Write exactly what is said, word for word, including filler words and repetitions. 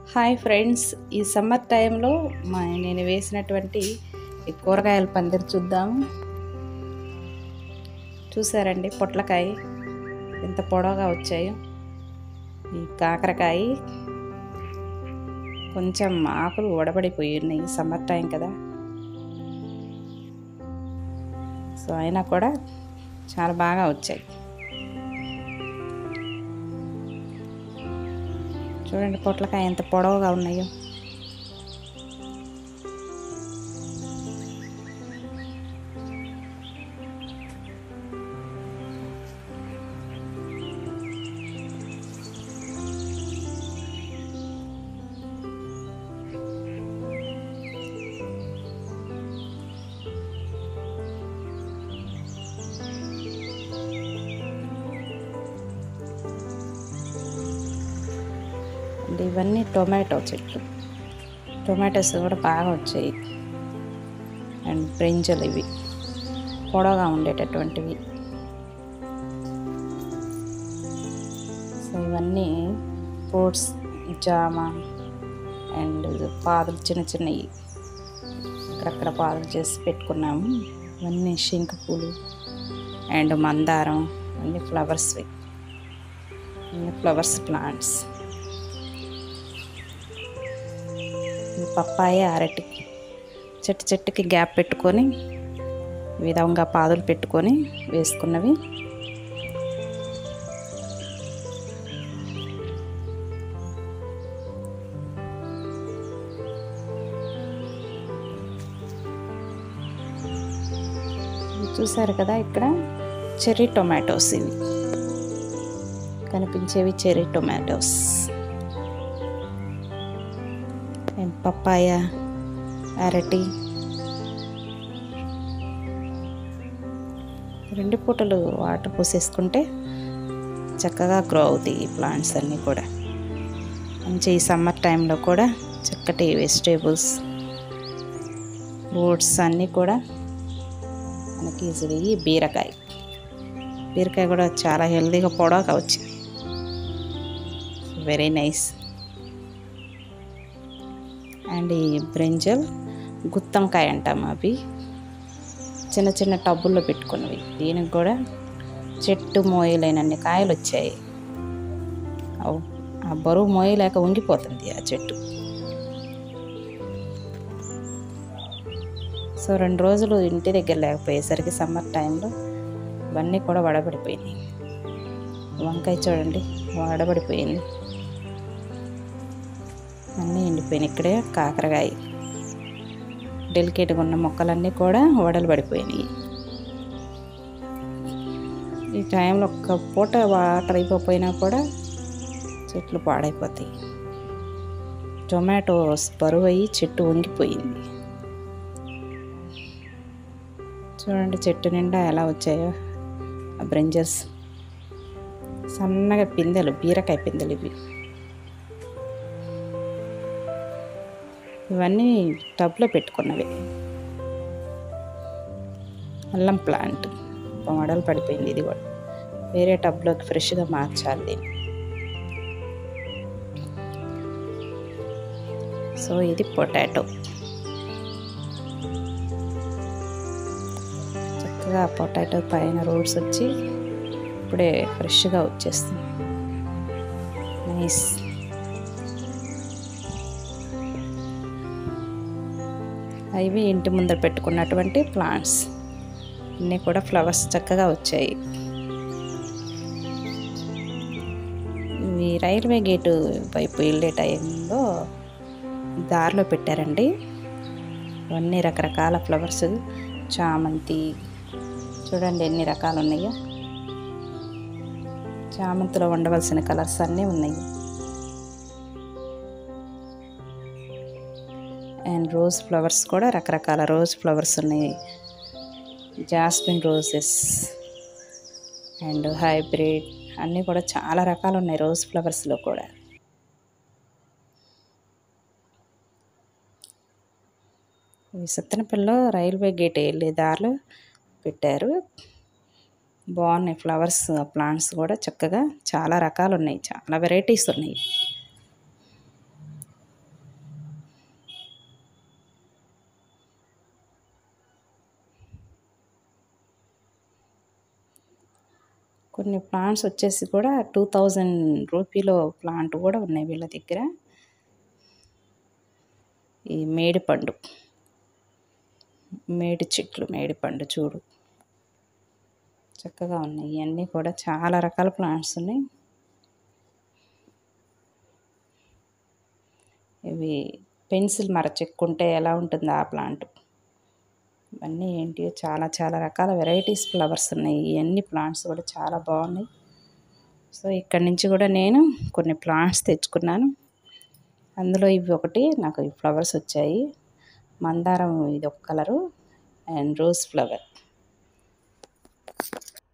Hi friends, ఈ summer టైంలో మా నేను వేసినటువంటి ఈ కూరగాయల పందిరి చూద్దాము. చూసారండి, పొట్లకాయ ఎంత పొడవుగా వచ్చాయో. ఈ కాకరకాయ కొంచెం ఆకులు ఉడబడిపోయి ఉన్నాయి, సమ్మర్ టైం కదా. సో అయినా కూడా చాలా బాగా వచ్చాయి. చూడండి పొట్లకాయ ఎంత పొడవుగా ఉన్నాయో. ఇవన్నీ టొమాటో చెట్లు, టొమాటోస్ కూడా బాగా వచ్చాయి. అండ్ బ్రింజలు ఇవి పొడవుగా ఉండేటటువంటివి. సో ఇవన్నీ ఫ్రూట్స్, జామ అండ్ పాదులు చిన్న చిన్నవి అక్కడక్కడ పాదులు చేసి పెట్టుకున్నాము. ఇవన్నీ శంఖ పూలు అండ్ మందారం, అన్ని ఫ్లవర్స్వి, అన్ని ఫ్లవర్స్ ప్లాంట్స్. పప్పాయ, అరటి చెట్టు చెట్టుకి గ్యాప్ పెట్టుకొని ఈ విధంగా పాదులు పెట్టుకొని వేసుకున్నవి. చూసారు కదా, ఇక్కడ చెర్రీ టొమాటోస్, ఇవి కనిపించేవి చెర్రీ టొమాటోస్. పప్పాయ, అరటి, రెండు పూటలు వాటర్ పోసేసుకుంటే చక్కగా గ్రో అవుతాయి ఈ ప్లాంట్స్ అన్నీ కూడా. మంచి ఈ సమ్మర్ టైంలో కూడా చక్కటి వెజిటేబుల్స్, ఫ్రూట్స్ అన్నీ కూడా మనకి ఈజీగా. ఈ బీరకాయ బీరకాయ కూడా చాలా హెల్తీగా పొడవుగా వచ్చింది, వెరీ నైస్. అండ్ ఈ బ్రింజల్, గుత్తంకాయ అంటాము, అవి చిన్న చిన్న టబ్బుల్లో పెట్టుకున్నవి. దీనికి కూడా చెట్టు మోయలేనన్ని కాయలు వచ్చాయి. ఆ బరువు మోయలేక వంగిపోతుంది ఆ చెట్టు. సో రెండు రోజులు ఇంటి దగ్గర లేకపోయేసరికి సమ్మర్ టైంలో ఇవన్నీ కూడా వడబడిపోయినాయి. వంకాయ చూడండి, వడబడిపోయింది, అన్నీ ఎండిపోయినాయి. ఇక్కడే కాకరకాయ, డెలికేట్గా ఉన్న మొక్కలన్నీ కూడా వడలు పడిపోయినాయి. ఈ టైంలో ఒక్క పూట వాటర్ అయిపోయినా కూడా చెట్లు పాడైపోతాయి. టొమాటోస్ బరువు అయ్యి చెట్టు వంగిపోయింది. చూడండి చెట్టు నిండా ఎలా వచ్చాయో ఆ బ్రింజల్స్. సన్నగా పిందెలు, బీరకాయ పిందెలు ఇవి. ఇవన్నీ టబ్లో పెట్టుకున్నవి. అల్లం ప్లాంట్ మోడల్ పడిపోయింది, ఇది కూడా వేరే టబ్లోకి ఫ్రెష్గా మార్చాలి దీన్ని. సో ఇది పొటాటో, చక్కగా పొటాటో పైన రూట్స్ వచ్చి ఇప్పుడే ఫ్రెష్గా వచ్చేస్తుంది. నైస్. ఇవి ఇంటి ముందర పెట్టుకున్నటువంటి ప్లాంట్స్ అన్నీ కూడా ఫ్లవర్స్ చక్కగా వచ్చాయి. ఇవి రైల్వే గేటు వైపు వెళ్ళే టైంలో దారిలో పెట్టారండి. ఇవన్నీ రకరకాల ఫ్లవర్స్, చామంతి చూడండి ఎన్ని రకాలు ఉన్నాయో. చామంతిలో ఉండవలసిన కలర్స్ అన్నీ ఉన్నాయి. అండ్ రోజ్ ఫ్లవర్స్ కూడా రకరకాల రోజ్ ఫ్లవర్స్ ఉన్నాయి. జాస్మిన్ రోజెస్ అండ్ హైబ్రిడ్ అన్నీ కూడా చాలా రకాలు ఉన్నాయి రోజ్ ఫ్లవర్స్లో కూడా. ఈ సత్తెనపల్లిలో రైల్వే గేట్ వెళ్ళే దారిలో పెట్టారు. బాగున్నాయి ఫ్లవర్స్, ప్లాంట్స్ కూడా చక్కగా చాలా రకాలు ఉన్నాయి, చాలా వెరైటీస్ ఉన్నాయి. కొన్ని ప్లాంట్స్ వచ్చేసి కూడా టూ థౌజండ్ రూపీలో ప్లాంట్ కూడా ఉన్నాయి వీళ్ళ దగ్గర. ఈ మేడిపండు మేడి చెట్లు మేడిపండు చూడు చక్కగా ఉన్నాయి. ఇవన్నీ కూడా చాలా రకాల ప్లాంట్స్ ఉన్నాయి. ఇవి పెన్సిల్ మర చెక్కుంటే ఎలా ఉంటుందో ఆ ప్లాంట్. ఇవన్నీ ఏంటి చాలా చాలా రకాల వెరైటీస్ ఫ్లవర్స్ ఉన్నాయి. ఇవన్నీ ప్లాంట్స్ కూడా చాలా బాగున్నాయి. సో ఇక్కడి నుంచి కూడా నేను కొన్ని ప్లాంట్స్ తెచ్చుకున్నాను. అందులో ఇవి ఒకటి నాకు ఈ ఫ్లవర్స్ వచ్చాయి. మందారం ఇది ఒక కలరు అండ్ రోజ్ ఫ్లవర్.